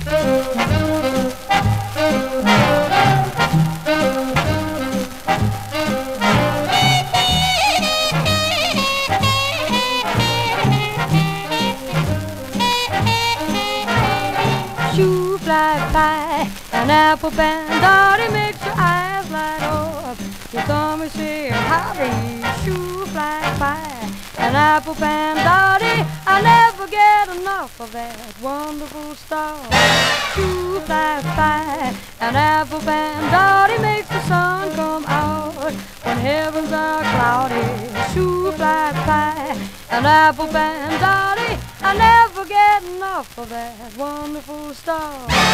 Shoo, fly by, an apple bandari makes your eyes light up. You come and say howdy. Shoo, fly by, an apple bandari. I never get enough of that wonderful star. Shoo, fly by, an apple bandari makes the sun come out when heavens are cloudy. Shoo, fly by, an apple bandari. I never get enough of that wonderful star.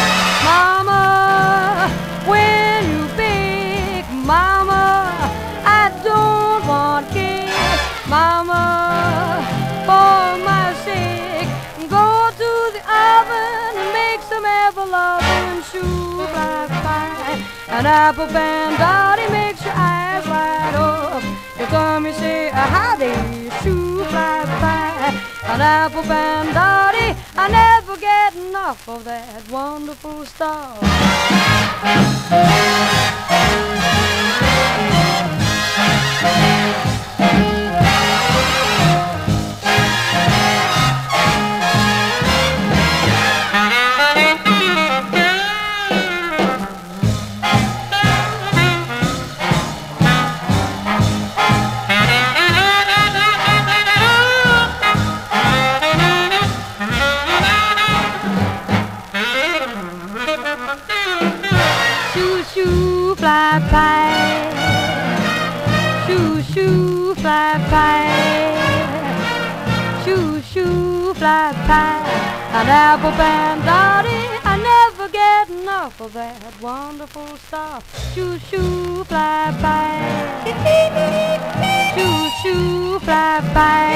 Mama, when you bake, Mama, I don't want cake. Mama, for my sake, go to the oven and make some ever-loving Shoo, fly by. An apple bandari makes your eyes light up. You come, you say howdy. Shoo, fly by, an apple bandari. I never get enough of that wonderful star. Shoo, shoo, fly by. Shoo, shoo, fly by. Shoo, shoo, fly by. An apple bandari. I never get enough of that wonderful star. Shoo, shoo, fly by. Shoo, shoo, fly by.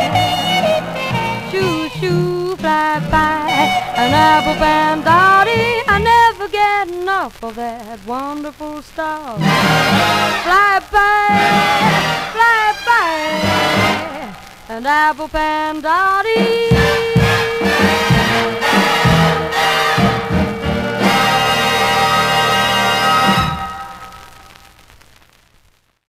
Shoo, shoo, fly by. An apple bandari. I never get enough of that wonderful star. Fly by, an apple bandari.